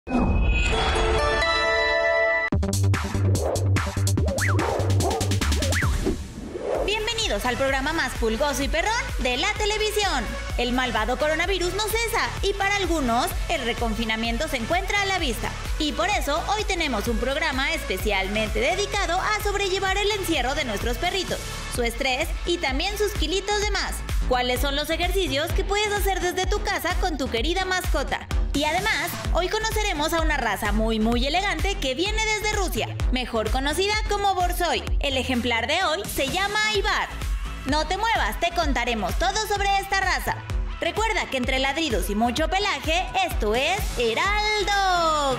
Bienvenidos al programa más pulgoso y perrón de la televisión. El malvado coronavirus no cesa y para algunos el reconfinamiento se encuentra a la vista. Y por eso hoy tenemos un programa especialmente dedicado a sobrellevar el encierro de nuestros perritos, su estrés y también sus kilitos de más. ¿Cuáles son los ejercicios que puedes hacer desde tu casa con tu querida mascota? Y además, hoy conoceremos a una raza muy elegante que viene desde Rusia, mejor conocida como Borzoi. El ejemplar de hoy se llama Ivar. No te muevas, te contaremos todo sobre esta raza. Recuerda que entre ladridos y mucho pelaje, esto es Heraldo.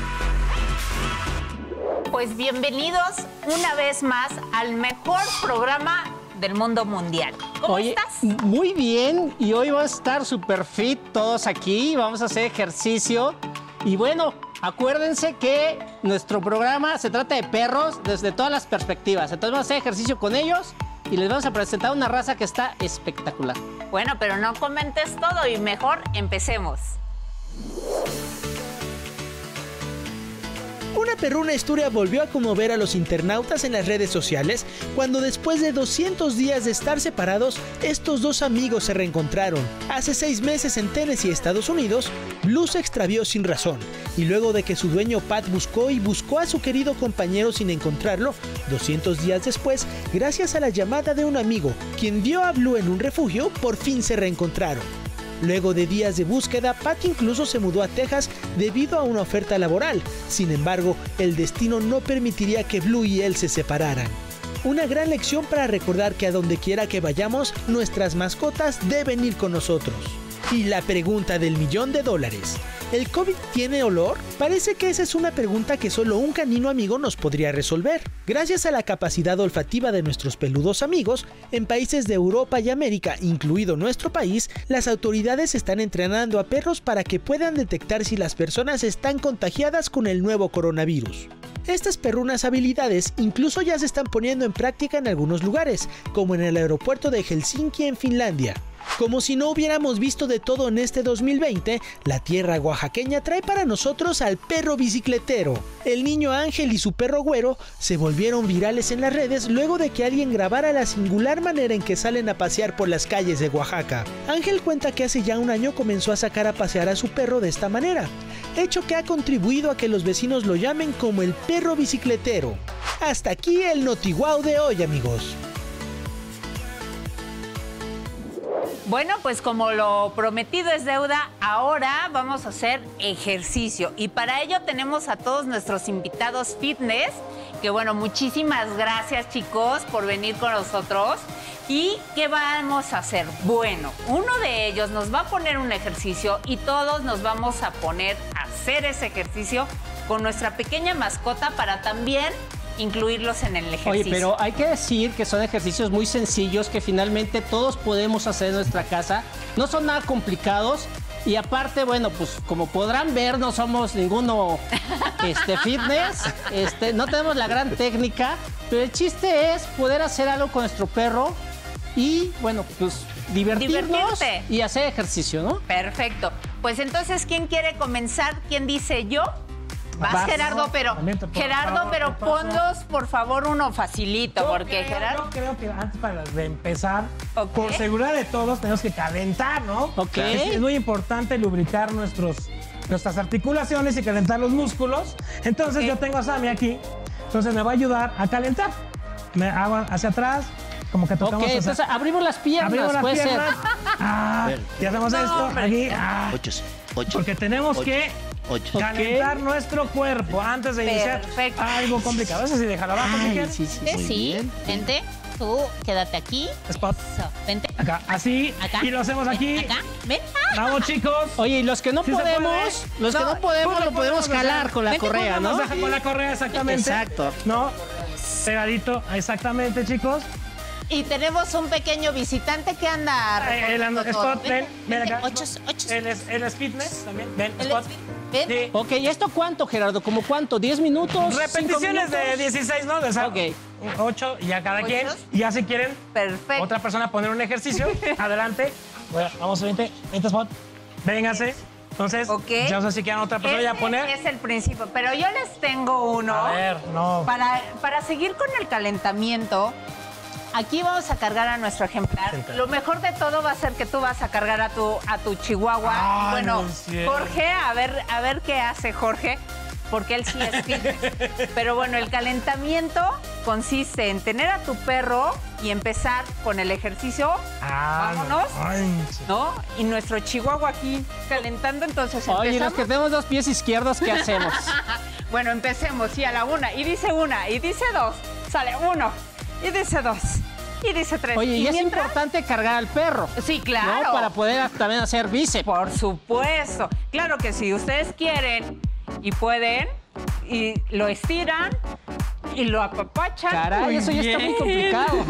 Pues bienvenidos una vez más al mejor programa del mundo mundial. ¿Cómo estás? Muy bien, y hoy vamos a estar super fit todos aquí, vamos a hacer ejercicio. Y bueno, acuérdense que nuestro programa se trata de perros desde todas las perspectivas. Entonces vamos a hacer ejercicio con ellos y les vamos a presentar una raza que está espectacular. Bueno, pero no comentes todo y mejor empecemos. Una perruna historia volvió a conmover a los internautas en las redes sociales cuando después de 200 días de estar separados, estos dos amigos se reencontraron. Hace 6 meses en Tennessee, Estados Unidos, Blue se extravió sin razón y luego de que su dueño Pat buscó a su querido compañero sin encontrarlo, 200 días después, gracias a la llamada de un amigo, quien vio a Blue en un refugio, por fin se reencontraron. Luego de días de búsqueda, Pat incluso se mudó a Texas debido a una oferta laboral. Sin embargo, el destino no permitiría que Blue y él se separaran. Una gran lección para recordar que a donde quiera que vayamos, nuestras mascotas deben ir con nosotros. Y la pregunta del $1.000.000. ¿El COVID tiene olor? Parece que esa es una pregunta que solo un canino amigo nos podría resolver. Gracias a la capacidad olfativa de nuestros peludos amigos, en países de Europa y América, incluido nuestro país, las autoridades están entrenando a perros para que puedan detectar si las personas están contagiadas con el nuevo coronavirus. Estas perrunas habilidades incluso ya se están poniendo en práctica en algunos lugares, como en el aeropuerto de Helsinki en Finlandia. Como si no hubiéramos visto de todo en este 2020, la tierra oaxaqueña trae para nosotros al perro bicicletero. El niño Ángel y su perro Güero se volvieron virales en las redes luego de que alguien grabara la singular manera en que salen a pasear por las calles de Oaxaca. Ángel cuenta que hace ya un año comenzó a sacar a pasear a su perro de esta manera, hecho que ha contribuido a que los vecinos lo llamen como el perro bicicletero. Hasta aquí el NotiWow de hoy, amigos. Bueno, pues como lo prometido es deuda, ahora vamos a hacer ejercicio. Y para ello tenemos a todos nuestros invitados fitness, que bueno, muchísimas gracias chicos por venir con nosotros. ¿Y qué vamos a hacer? Bueno, uno de ellos nos va a poner un ejercicio y todos nos vamos a poner a hacer ese ejercicio con nuestra pequeña mascota para también incluirlos en el ejercicio. Oye, pero hay que decir que son ejercicios muy sencillos que finalmente todos podemos hacer en nuestra casa. No son nada complicados y aparte, bueno, pues como podrán ver, no somos ninguno fitness, no tenemos la gran técnica, pero el chiste es poder hacer algo con nuestro perro y, bueno, pues divertirnos y hacer ejercicio, ¿no? Perfecto. Pues entonces, ¿quién quiere comenzar? ¿Quién dice yo? Vas, Gerardo, pero ponlos, por favor, uno facilito, porque Gerardo... Yo creo que antes de empezar, por seguridad de todos, tenemos que calentar, ¿no? Ok. Es muy importante lubricar nuestras articulaciones y calentar los músculos. Entonces, yo tengo a Sammy aquí, entonces me va a ayudar a calentar. Me hago hacia atrás, como que tocamos... Ok, entonces abrimos las piernas, puede ser. Y hacemos esto, aquí. Porque tenemos que... calentar nuestro cuerpo antes de iniciar algo complicado. Eso sí, déjalo abajo, Miguel. Sí, vente. Tú, quédate aquí. Spot. Eso, vente. Acá, así. Acá. Y lo hacemos aquí. Acá, ven. Vamos, chicos. Oye, y los que no podemos, lo podemos jalar con la correa, ¿no? Con la correa, exactamente. Exacto. ¿No? Pegadito, exactamente, chicos. Y tenemos un pequeño visitante que anda... El Spot, ven acá. Él es fitness también. Ven, Spot. Ven. Sí. Ok, ¿y esto cuánto, Gerardo? ¿Cómo cuánto? ¿10 minutos? Repeticiones de 16, ¿no? O sea, ok. 8 y ya cada quien. Y ya si quieren otra persona poner un ejercicio, adelante. Bueno, vamos, vente, Spot. Véngase. Entonces, Ok. yo no sé si quieren otra persona ya poner. Es el principio, pero yo les tengo uno. A ver, no. Para seguir con el calentamiento, aquí vamos a cargar a nuestro ejemplar. Lo mejor de todo va a ser que tú vas a cargar a tu chihuahua. Ay, Bueno, no es cierto. Jorge, a ver qué hace Jorge, porque él sí es fitness. Pero bueno, el calentamiento consiste en tener a tu perro y empezar con el ejercicio. Vámonos. ¿No? Y nuestro chihuahua aquí calentando, entonces Oye, los empezamos. que tenemos 2 pies izquierdos, ¿qué hacemos? Bueno, empecemos, sí, a la 1. Y dice 1, y dice 2. Sale 1, y dice 2, y dice 3. Oye, y es importante cargar al perro. Sí, claro. ¿No? Para poder también hacer bíceps. Por supuesto. Claro que si ustedes quieren y pueden, y lo estiran y lo apapachan. Caray, eso ya está muy complicado.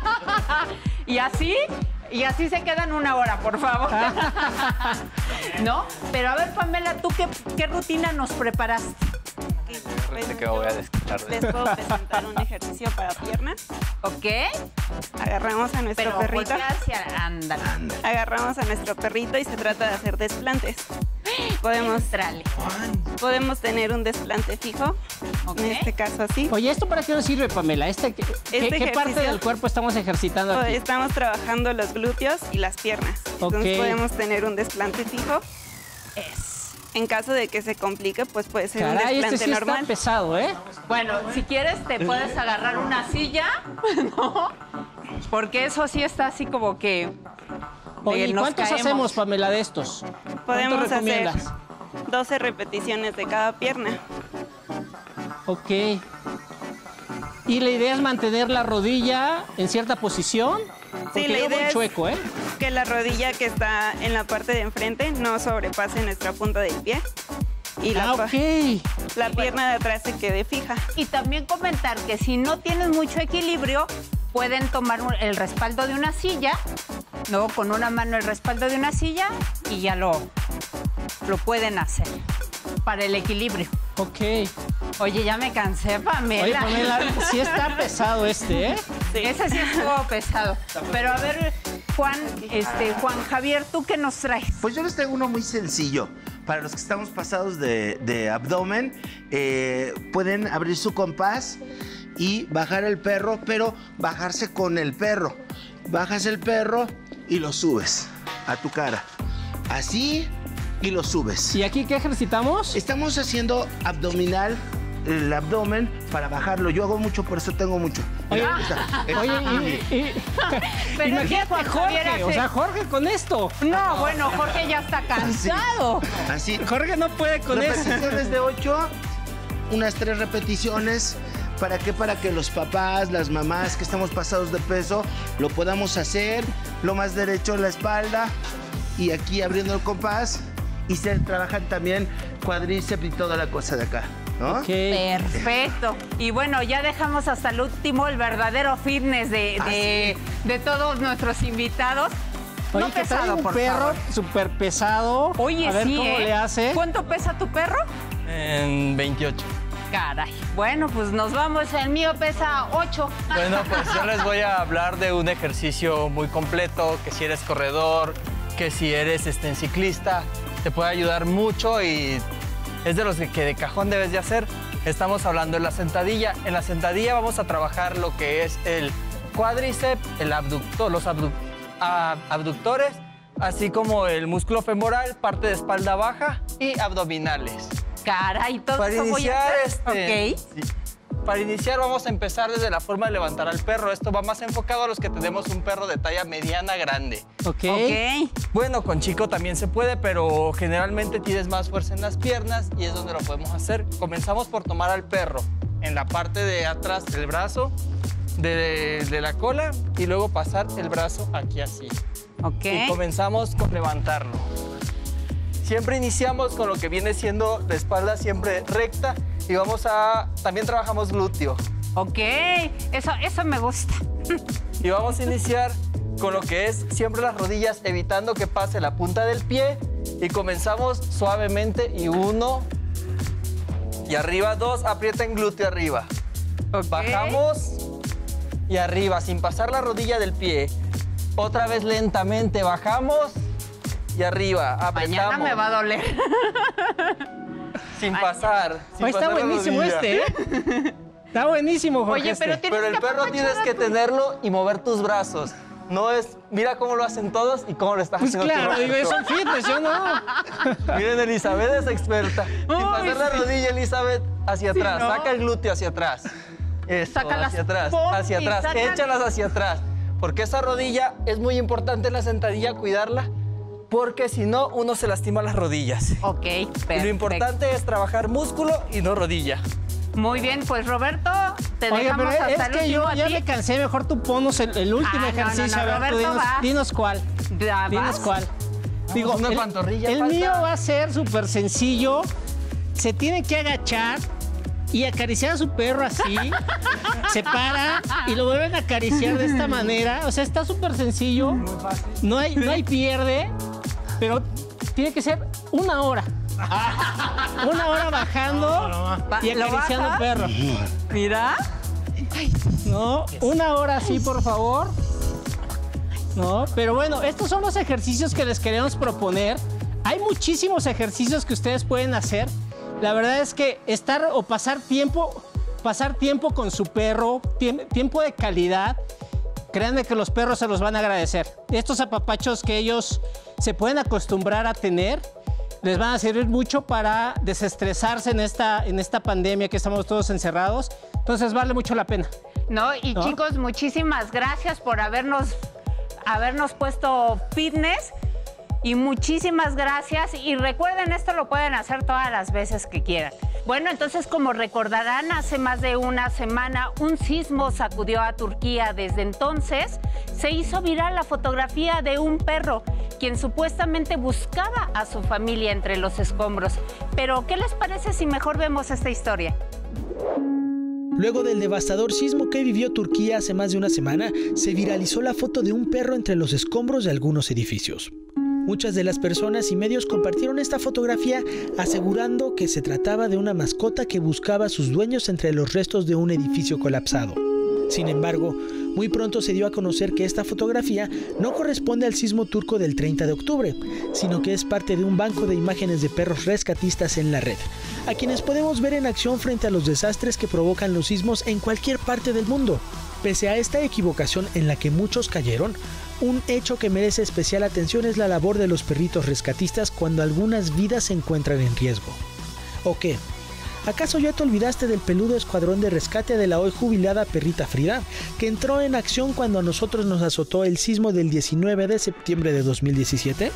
Y así se quedan 1 hora, por favor. ¿No? Pero a ver, Pamela, ¿tú qué rutina nos preparaste? Parece que me voy a desquitar de Les puedo presentar un ejercicio para piernas. ¿Ok? Agarramos a nuestro Pero perrito. voltea hacia... Ándale. Agarramos a nuestro perrito y se trata de hacer desplantes. Entrale. Podemos tener un desplante fijo. Ok. En este caso así. Oye, ¿esto para qué nos sirve, Pamela? ¿Qué parte ejercicio- del cuerpo estamos ejercitando aquí? Estamos trabajando los glúteos y las piernas. Entonces Ok. podemos tener un desplante fijo. En caso de que se complique, pues puede ser un Caray, desplante este sí normal. está pesado, ¿eh? Bueno, si quieres te puedes agarrar una silla, ¿no? Porque eso sí está así como que... Oye, ¿y nos cuántos caemos. hacemos, Pamela, de estos? Podemos ¿Cuántos hacer recomiendas? 12 repeticiones de cada pierna. Ok. ¿Y la idea es mantener la rodilla en cierta posición? Porque Sí, la yo voy idea es chueco, ¿eh? que la rodilla que está en la parte de enfrente no sobrepase nuestra punta del pie. Y la, Ok. la pierna de atrás se quede fija. Y también comentar que si no tienes mucho equilibrio, pueden tomar el respaldo de una silla, ¿no? Con una mano el respaldo de una silla y ya lo pueden hacer para el equilibrio. Ok. Oye, ya me cansé, Pamela. Oye, Pamela, sí está pesado este, ¿eh? Ese sí estuvo pesado. Pero a ver, Juan Javier, ¿tú qué nos traes? Pues yo les traigo uno muy sencillo. Para los que estamos pasados de abdomen, pueden abrir su compás y bajar el perro, pero bajarse con el perro. Bajas el perro y lo subes a tu cara. Así y lo subes. ¿Y aquí qué ejercitamos? Estamos haciendo abdominal, el abdomen, para bajarlo. Yo hago mucho, por eso tengo mucho. Oye, Ahí está. Oye, Pero imagínate a fíjate, Javier Jorge, o hace- sea, Jorge con esto. No, bueno, Jorge ya está cansado. Así. Jorge no puede con eso. Repeticiones de 8, unas 3 repeticiones. ¿Para qué? Para que los papás, las mamás que estamos pasados de peso, lo podamos hacer. Lo más derecho la espalda y aquí abriendo el compás. Y se trabajan también cuádriceps y toda la cosa de acá, ¿no? Ok. Perfecto. Y bueno, ya dejamos hasta el último el verdadero fitness de todos nuestros invitados. Oye, No que trae pesado, un por perro favor. súper pesado. Oye, a ver sí, cómo ¿eh? le hace. ¿Cuánto pesa tu perro? En 28. Caray. Bueno, pues nos vamos. El mío pesa 8. Bueno, pues yo les voy a hablar de un ejercicio muy completo, que si eres corredor, que si eres ciclista, te puede ayudar mucho y es de los que de cajón debes de hacer. Estamos hablando de la sentadilla. En la sentadilla vamos a trabajar lo que es el cuádriceps, el abductor, los abductores, así como el músculo femoral, parte de espalda baja y abdominales. Caray, todo Para eso voy a iniciar, hacer. Ok. sí. Para iniciar vamos a empezar desde la forma de levantar al perro. Esto va más enfocado a los que tenemos un perro de talla mediana grande. Ok. Ok. Bueno, con chico también se puede, pero generalmente tienes más fuerza en las piernas y es donde lo podemos hacer. Comenzamos por tomar al perro en la parte de atrás del brazo, de la cola, y luego pasar el brazo aquí así. Ok. Y comenzamos con levantarlo. Siempre iniciamos con lo que viene siendo la espalda siempre recta y también trabajamos glúteo. Ok. Eso me gusta. Y vamos a iniciar con lo que es siempre las rodillas, evitando que pase la punta del pie. Y comenzamos suavemente y 1. Y arriba 2, aprieten glúteo arriba. Ok. Bajamos y arriba, sin pasar la rodilla del pie. Otra vez lentamente bajamos y arriba. Apretamos. Mañana me va a doler. Sin pasar. Sin Está pasar la buenísimo rodilla. este, ¿eh? Está buenísimo, Jorge. Oye, pero tienes Pero el que perro tienes que tenerlo y mover tus brazos. No es, mira cómo lo hacen todos y cómo lo estás Pues haciendo claro, tú. digo, es un fitness, yo no. Miren, Elizabeth es experta. Sin pasar la sí. rodilla, Elizabeth, hacia atrás. ¿no? Saca el glúteo hacia atrás. Eso, Sácalas, hacia atrás, Pompi, hacia atrás. sácalas. Échalas hacia atrás. Porque esa rodilla es muy importante en la sentadilla, cuidarla. Porque si no, uno se lastima las rodillas. Ok, perfecto. Y lo importante es trabajar músculo y no rodilla. Muy bien, pues Roberto, te Oye, dejamos pero hasta es el que último yo a ya ti. me cansé, mejor tú ponos el último Ah, no, ejercicio. no, A ver, tú Roberto va. dinos cuál. ¿Ya Dinos vas? cuál. Digo, una pantorrilla, el falta. mío va a ser súper sencillo. Se tiene que agachar y acariciar a su perro así. Se para y lo vuelven a acariciar de esta manera. O sea, está súper sencillo. Muy fácil. No hay pierde, pero tiene que ser 1 hora. 1 hora bajando y ¿Lo acariciando al bajas? perro. Mira. No, 1 hora sí, por favor. No, pero bueno, estos son los ejercicios que les queremos proponer. Hay muchísimos ejercicios que ustedes pueden hacer. La verdad es que estar o pasar tiempo con su perro, tiempo de calidad, créanme que los perros se los van a agradecer. Estos apapachos que ellos se pueden acostumbrar a tener, les van a servir mucho para desestresarse en esta pandemia que estamos todos encerrados. Entonces vale mucho la pena. No, y ¿No? chicos, muchísimas gracias por habernos puesto fitness. Y muchísimas gracias. Y recuerden, esto lo pueden hacer todas las veces que quieran. Bueno, entonces, como recordarán, hace más de una semana un sismo sacudió a Turquía. Desde entonces se hizo viral la fotografía de un perro quien supuestamente buscaba a su familia entre los escombros. Pero, ¿qué les parece si mejor vemos esta historia? Luego del devastador sismo que vivió Turquía hace más de una semana, se viralizó la foto de un perro entre los escombros de algunos edificios. Muchas de las personas y medios compartieron esta fotografía asegurando que se trataba de una mascota que buscaba a sus dueños entre los restos de un edificio colapsado. Sin embargo, muy pronto se dio a conocer que esta fotografía no corresponde al sismo turco del 30 de octubre, sino que es parte de un banco de imágenes de perros rescatistas en la red, a quienes podemos ver en acción frente a los desastres que provocan los sismos en cualquier parte del mundo. Pese a esta equivocación en la que muchos cayeron, un hecho que merece especial atención es la labor de los perritos rescatistas cuando algunas vidas se encuentran en riesgo. ¿O qué? ¿Acaso ya te olvidaste del peludo escuadrón de rescate de la hoy jubilada perrita Frida, que entró en acción cuando a nosotros nos azotó el sismo del 19 de septiembre de 2017?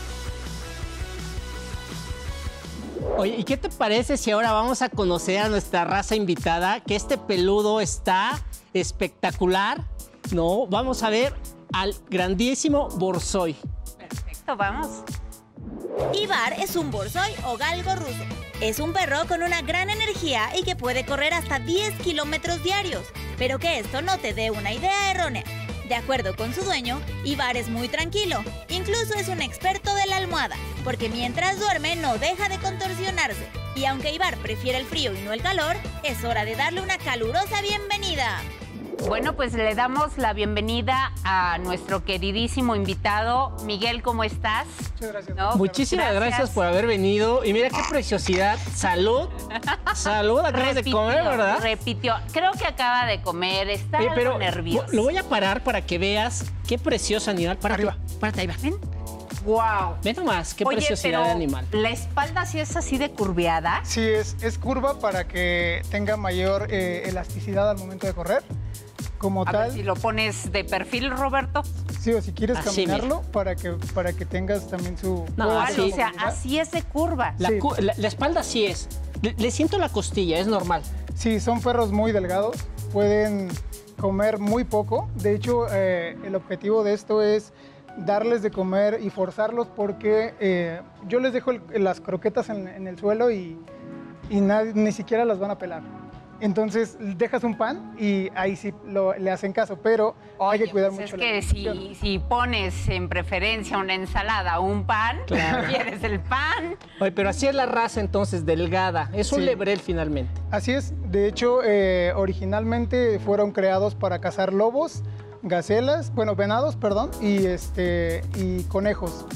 Oye, ¿y qué te parece si ahora vamos a conocer a nuestra raza invitada? Que este peludo está espectacular, ¿no? Vamos a ver al grandísimo Borzoi. Perfecto, vamos. Ibar es un borzoi o galgo ruso. Es un perro con una gran energía y que puede correr hasta 10 kilómetros diarios. Pero que esto no te dé una idea errónea. De acuerdo con su dueño, Ibar es muy tranquilo. Incluso es un experto de la almohada, porque mientras duerme no deja de contorsionarse. Y aunque Ibar prefiere el frío y no el calor, es hora de darle una calurosa bienvenida. Bueno, pues le damos la bienvenida a nuestro queridísimo invitado. Miguel, ¿cómo estás? Muchas gracias. ¿No? Muchísimas gracias por haber venido. Y mira qué preciosidad. Salud. Salud, acabas de comer, ¿verdad? Repitió. Creo que acaba de comer. Está Oye, algo nervioso. lo voy a parar para que veas qué precioso animal. Párate, Arriba. párate, ahí va. Ven. Wow. Ve nomás, qué Oye, preciosidad pero de animal. la espalda sí es así de curveada. Sí, es curva para que tenga mayor elasticidad al momento de correr. Como A tal, ver si lo pones de perfil, Roberto. sí, o si quieres Así, caminarlo para que tengas también su... No, puedas así. hacer O sea, movilidad. así es de curva. La, sí. la espalda sí es. Le siento la costilla, es normal. Sí, son perros muy delgados, pueden comer muy poco. De hecho, el objetivo de esto es darles de comer y forzarlos porque yo les dejo las croquetas en el suelo y ni siquiera las van a pelar. Entonces dejas un pan y ahí sí le hacen caso, pero hay que cuidar pues mucho es la que alimentación. si pones en preferencia una ensalada o un pan, Claro. quieres el pan. Oye, pero así es la raza entonces, delgada. Es un Sí. lebrel finalmente. Así es, de hecho, originalmente fueron creados para cazar lobos, gacelas, bueno, venados, perdón, y conejos.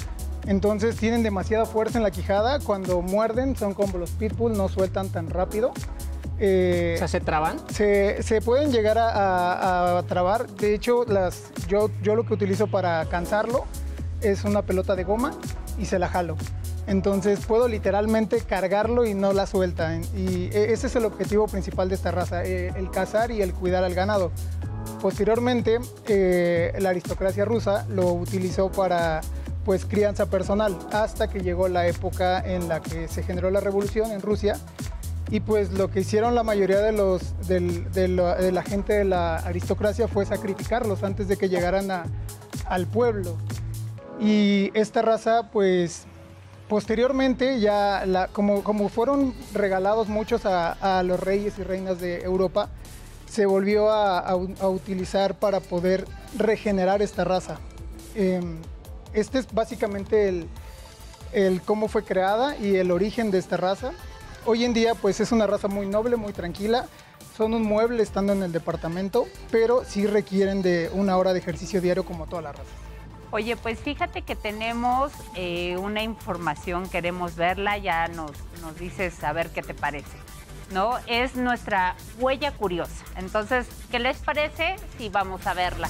Entonces tienen demasiada fuerza en la quijada. Cuando muerden son como los pitbull, no sueltan tan rápido. O sea, ¿se traban? Se pueden llegar a trabar. De hecho, yo lo que utilizo para cansarlo es una pelota de goma y se la jalo. Entonces puedo literalmente cargarlo y no la suelta. Y ese es el objetivo principal de esta raza, el cazar y el cuidar al ganado. Posteriormente, la aristocracia rusa lo utilizó para pues crianza personal, hasta que llegó la época en la que se generó la revolución en Rusia. Y pues lo que hicieron la mayoría de la gente de la aristocracia fue sacrificarlos antes de que llegaran al pueblo. Y esta raza, pues posteriormente, ya como fueron regalados muchos a los reyes y reinas de Europa, se volvió a utilizar para poder regenerar esta raza. Este es básicamente el cómo fue creada y el origen de esta raza. Hoy en día pues es una raza muy noble, muy tranquila. Son un mueble estando en el departamento, pero sí requieren de 1 hora de ejercicio diario como todas las razas. Oye, pues fíjate que tenemos una información, queremos verla, ya nos dices a ver qué te parece, ¿no? Es nuestra huella curiosa. Entonces, ¿qué les parece si vamos a verla?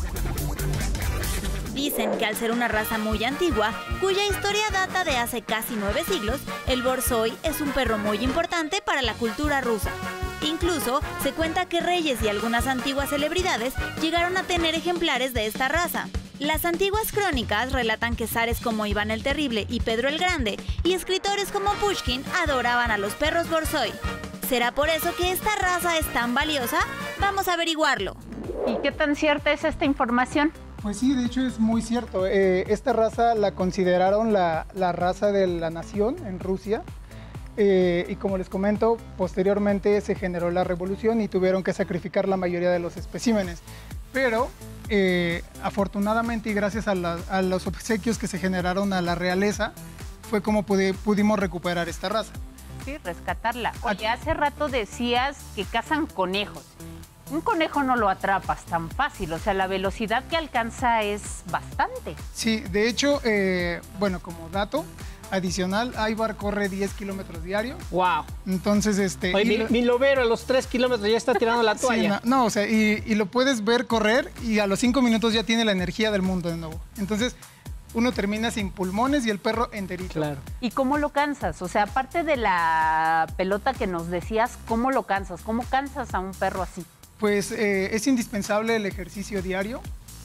Dicen que al ser una raza muy antigua, cuya historia data de hace casi 9 siglos, el borzoi es un perro muy importante para la cultura rusa. Incluso se cuenta que reyes y algunas antiguas celebridades llegaron a tener ejemplares de esta raza. Las antiguas crónicas relatan que zares como Iván el Terrible y Pedro el Grande y escritores como Pushkin adoraban a los perros borzoi. ¿Será por eso que esta raza es tan valiosa? Vamos a averiguarlo. ¿Y qué tan cierta es esta información? Pues sí, de hecho es muy cierto. Esta raza la consideraron la raza de la nación en Rusia. Y como les comento, posteriormente se generó la revolución y tuvieron que sacrificar la mayoría de los especímenes. Pero afortunadamente y gracias a los obsequios que se generaron a la realeza, fue como pudimos recuperar esta raza. Sí, rescatarla. Oye, hace rato decías que cazan conejos. Un conejo no lo atrapas tan fácil, o sea, la velocidad que alcanza es bastante. Sí, de hecho, bueno, como dato adicional, Ivar corre 10 kilómetros diarios. ¡Wow! Entonces, Oye, mi lobero a los 3 kilómetros ya está tirando la toalla. Sí, no, o sea, y lo puedes ver correr y a los 5 minutos ya tiene la energía del mundo de nuevo. Entonces, uno termina sin pulmones y el perro enterito. Claro. ¿Y cómo lo cansas? O sea, aparte de la pelota que nos decías, ¿cómo lo cansas? ¿Cómo cansas a un perro así? Pues es indispensable el ejercicio diario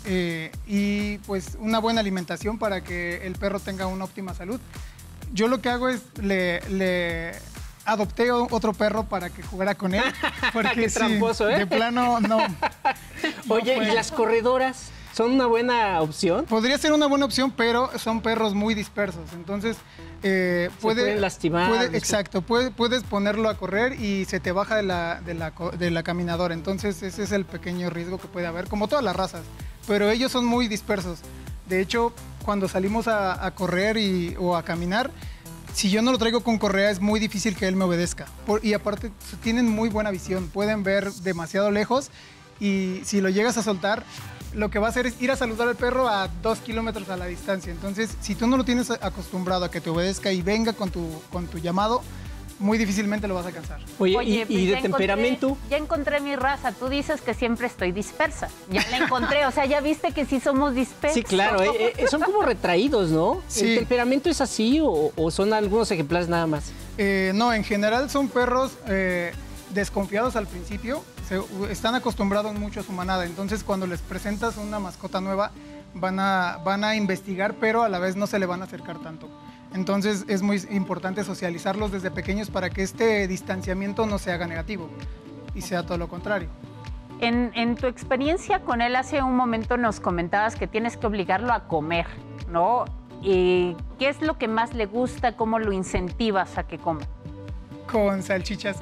y pues una buena alimentación para que el perro tenga una óptima salud. Yo lo que hago es le adopté otro perro para que jugara con él. Porque Qué tramposo, ¿eh? De plano, no. Oye, ¿y las corredoras son una buena opción? Podría ser una buena opción, pero son perros muy dispersos. Entonces, pueden lastimar. Exacto, puedes ponerlo a correr y se te baja de la caminadora. Entonces, ese es el pequeño riesgo que puede haber, como todas las razas. Pero ellos son muy dispersos. De hecho, cuando salimos a correr o a caminar, si yo no lo traigo con correa es muy difícil que él me obedezca. Y aparte tienen muy buena visión, pueden ver demasiado lejos y si lo llegas a soltar, lo que va a hacer es ir a saludar al perro a 2 kilómetros a la distancia. Entonces, si tú no lo tienes acostumbrado a que te obedezca y venga con tu llamado, muy difícilmente lo vas a cansar. Oye, pues ¿y de temperamento? Ya encontré mi raza. Tú dices que siempre estoy dispersa. Ya la encontré. O sea, ya viste que sí somos dispersos. Sí, claro. Son como retraídos, ¿no? Sí. ¿El temperamento es así o son algunos ejemplares nada más? No, en general son perros desconfiados al principio. Están acostumbrados mucho a su manada. Entonces, cuando les presentas una mascota nueva, van a investigar, pero a la vez no se le van a acercar tanto. Entonces es muy importante socializarlos desde pequeños para que este distanciamiento no se haga negativo y sea todo lo contrario. En tu experiencia con él, hace un momento nos comentabas que tienes que obligarlo a comer, ¿no? ¿Qué es lo que más le gusta? ¿Cómo lo incentivas a que coma? Con salchichas.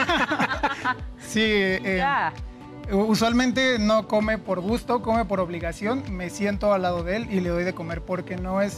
Sí, usualmente no come por gusto, come por obligación. Me siento al lado de él y le doy de comer porque no es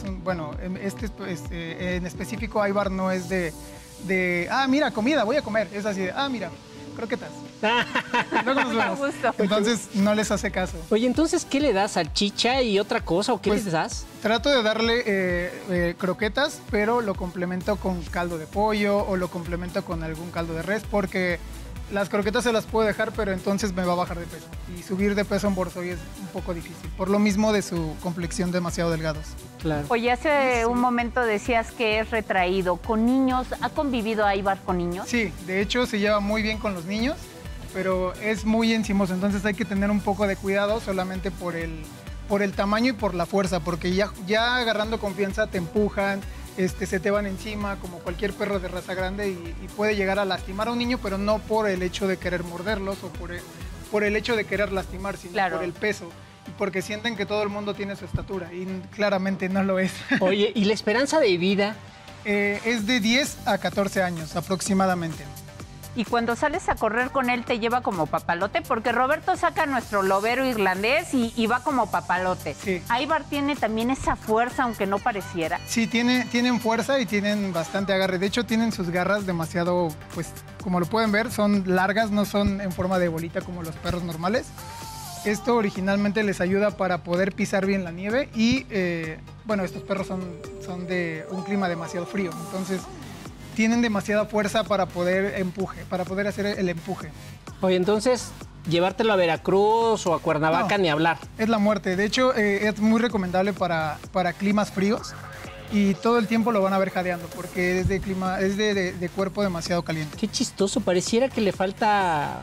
en específico Ivar no es de mira, comida, voy a comer. Es así de, mira. croquetas. Luego nos vemos. gusto. Entonces no les hace caso. Oye, entonces, ¿qué le das? ¿Salchicha y otra cosa o qué Pues, les das? Trato de darle croquetas, pero lo complemento con caldo de pollo o lo complemento con algún caldo de res, porque las croquetas se las puedo dejar, pero entonces me va a bajar de peso. Y subir de peso en borsoi es un poco difícil, por lo mismo de su complexión demasiado delgados. Claro. Oye, hace un momento decías que es retraído. ¿Con niños? ¿Ha convivido Aibar con niños? Sí, de hecho se lleva muy bien con los niños, pero es muy encimoso, entonces hay que tener un poco de cuidado solamente por el tamaño y por la fuerza, porque ya agarrando confianza te empujan, se te van encima, como cualquier perro de raza grande, y puede llegar a lastimar a un niño, pero no por el hecho de querer morderlos o por el hecho de querer lastimar, sino Claro. por el peso, y porque sienten que todo el mundo tiene su estatura, y claramente no lo es. Oye, ¿y la esperanza de vida? Es de 10 a 14 años aproximadamente. Y cuando sales a correr con él te lleva como papalote, porque Roberto saca nuestro lobero irlandés y va como papalote. Sí. Aibar tiene también esa fuerza, aunque no pareciera. Sí, tienen fuerza y tienen bastante agarre. De hecho, tienen sus garras demasiado, pues, como lo pueden ver, son largas, no son en forma de bolita como los perros normales. Esto originalmente les ayuda para poder pisar bien la nieve y, bueno, estos perros son de un clima demasiado frío. Entonces, tienen demasiada fuerza para poder hacer el empuje. Oye, entonces, llevártelo a Veracruz o a Cuernavaca No. ni hablar. Es la muerte. De hecho, es muy recomendable para climas fríos y todo el tiempo lo van a ver jadeando porque es de cuerpo demasiado caliente. Qué chistoso, pareciera que le falta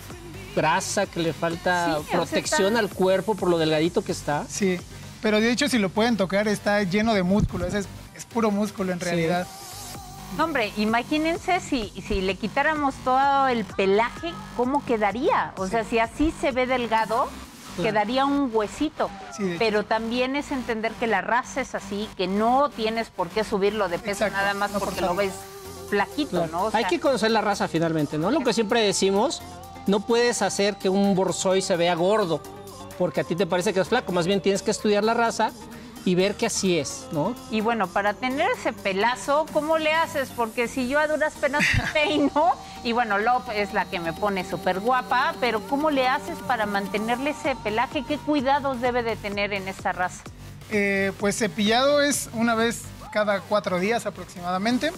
grasa, que le falta Sí, o sea, protección está- al cuerpo por lo delgadito que está. Sí, pero de hecho si lo pueden tocar está lleno de músculo. Es puro músculo en realidad. No, hombre, imagínense si le quitáramos todo el pelaje, ¿cómo quedaría? O sea, si así se ve delgado, quedaría un huesito. Sí, de hecho. Pero también es entender que la raza es así, que no tienes por qué subirlo de peso Exacto, nada más no porque forzarlo. lo ves flaquito, Claro. ¿no? O sea, Hay que conocer la raza finalmente, ¿no? Lo que siempre decimos, no puedes hacer que un borsoi se vea gordo, porque a ti te parece que es flaco, más bien tienes que estudiar la raza y ver que así es, ¿no? Y bueno, para tener ese pelazo, ¿cómo le haces? Porque si yo a duras penas me peino, y bueno, Lop es la que me pone súper guapa, pero ¿cómo le haces para mantenerle ese pelaje? ¿Qué cuidados debe de tener en esta raza? Pues cepillado es una vez cada 4 días aproximadamente.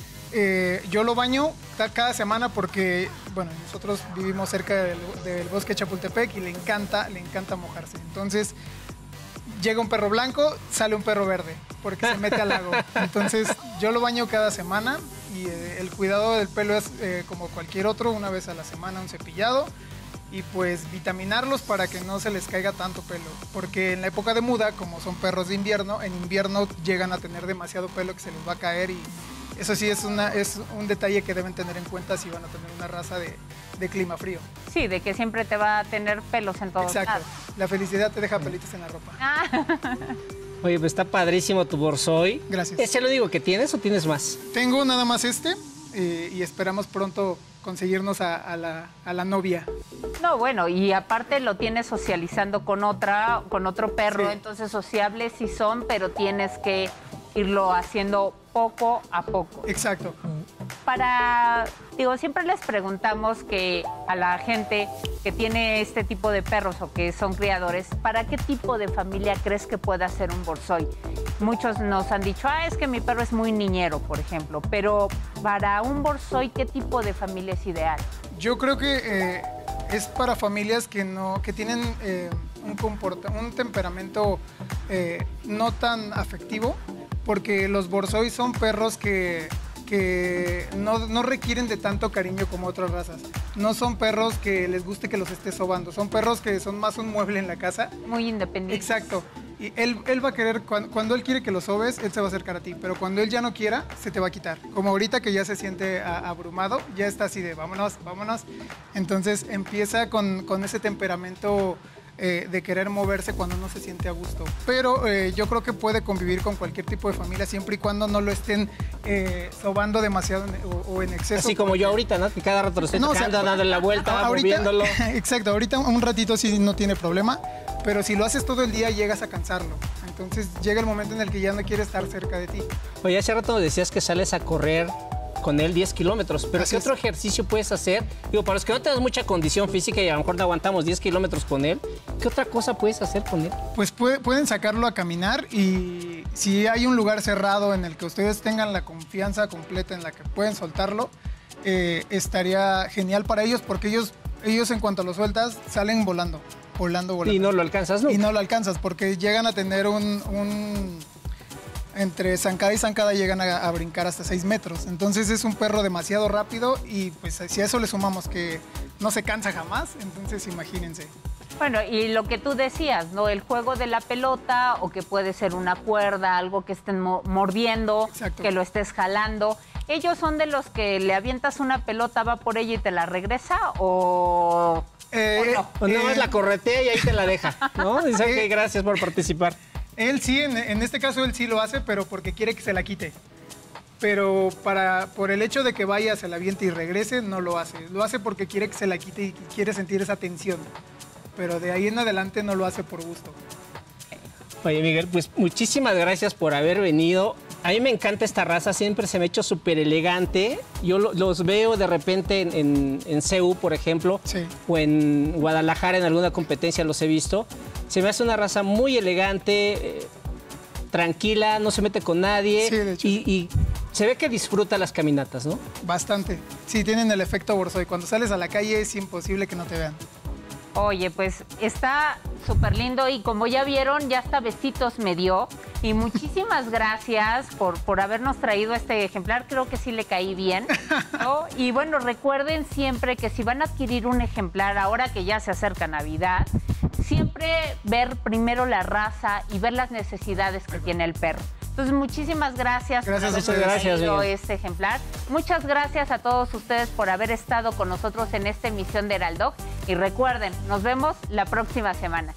Yo lo baño cada semana porque, bueno, nosotros vivimos cerca del bosque Chapultepec y le encanta mojarse. Entonces, llega un perro blanco, sale un perro verde, porque se mete al lago. Entonces, yo lo baño cada semana y el cuidado del pelo es como cualquier otro, una vez a la semana un cepillado y pues vitaminarlos para que no se les caiga tanto pelo. Porque en la época de muda, como son perros de invierno, en invierno llegan a tener demasiado pelo que se les va a caer y eso sí es un detalle que deben tener en cuenta si van a tener una raza de clima frío. Sí, de que siempre te va a tener pelos en todos Exacto. lados. La felicidad te deja pelitos en la ropa. Oye, pues está padrísimo tu borsoi. Gracias. ¿Es lo único que tienes o tienes más? Tengo nada más y esperamos pronto conseguirnos a la novia. No, bueno, y aparte lo tienes socializando con otro perro, Sí. entonces sociables sí son, pero tienes que irlo haciendo poco a poco. Exacto. Siempre les preguntamos que a la gente que tiene este tipo de perros o que son criadores, ¿para qué tipo de familia crees que pueda ser un borsoi? Muchos nos han dicho, es que mi perro es muy niñero, por ejemplo, pero para un borsoi, ¿qué tipo de familia es ideal? Yo creo que es para familias que tienen un temperamento no tan afectivo, porque los borsois son perros que no requieren de tanto cariño como otras razas. No son perros que les guste que los estés sobando, son perros que son más un mueble en la casa. Muy independiente. Exacto. Y él va a querer, cuando él quiere que lo sobes, él se va a acercar a ti, pero cuando él ya no quiera, se te va a quitar. Como ahorita que ya se siente abrumado, ya está así de vámonos, vámonos. Entonces empieza con ese temperamento de querer moverse cuando no se siente a gusto. Pero yo creo que puede convivir con cualquier tipo de familia siempre y cuando no lo estén sobando demasiado o en exceso. Así como yo ahorita, ¿no? Que cada rato lo estoy No, o sea, tocando, dándole la vuelta, moviéndolo. Exacto, ahorita un ratito sí no tiene problema, pero si lo haces todo el día llegas a cansarlo. Entonces llega el momento en el que ya no quiere estar cerca de ti. Oye, hace rato decías que sales a correr con él 10 kilómetros. Pero ¿qué otro ejercicio puedes hacer? Digo, para los que no tenemos mucha condición física y a lo mejor no aguantamos 10 kilómetros con él, ¿qué otra cosa puedes hacer con él? Pues pueden sacarlo a caminar y si hay un lugar cerrado en el que ustedes tengan la confianza completa en la que pueden soltarlo, estaría genial para ellos porque ellos en cuanto lo sueltas salen volando. Y no lo alcanzas nunca. Y no lo alcanzas porque llegan a tener entre zancada y zancada llegan a brincar hasta 6 metros. Entonces es un perro demasiado rápido y pues si a eso le sumamos que no se cansa jamás, entonces imagínense. Bueno, y lo que tú decías, ¿no? El juego de la pelota o que puede ser una cuerda, algo que estén mordiendo, Exacto. que lo estés jalando. ¿Ellos son de los que le avientas una pelota, va por ella y te la regresa o no? Pues nada más la corretea y ahí te la deja, ¿no? Dice que gracias por participar. Él sí, en este caso él sí lo hace, pero porque quiere que se la quite. Pero por el hecho de que vaya, se la aviente y regrese, no lo hace. Lo hace porque quiere que se la quite y quiere sentir esa tensión. Pero de ahí en adelante no lo hace por gusto. Oye, Miguel, pues muchísimas gracias por haber venido. A mí me encanta esta raza, siempre se me ha hecho súper elegante. Yo los veo de repente en CEU, por ejemplo, sí. O en Guadalajara en alguna competencia los he visto. Se me hace una raza muy elegante, tranquila, no se mete con nadie. Sí, de hecho. Y se ve que disfruta las caminatas, ¿no? Bastante. Sí, tienen el efecto Borzoi. Cuando sales a la calle es imposible que no te vean. Oye, pues está súper lindo y como ya vieron, ya hasta besitos me dio. Y muchísimas gracias por habernos traído este ejemplar. Creo que sí le caí bien, ¿no? Y bueno, recuerden siempre que si van a adquirir un ejemplar, ahora que ya se acerca Navidad, siempre ver primero la raza y ver las necesidades que tiene el perro. Entonces, muchísimas gracias por haber traído este ejemplar. Muchas gracias a todos ustedes por haber estado con nosotros en esta emisión de Heraldog. Y recuerden, nos vemos la próxima semana.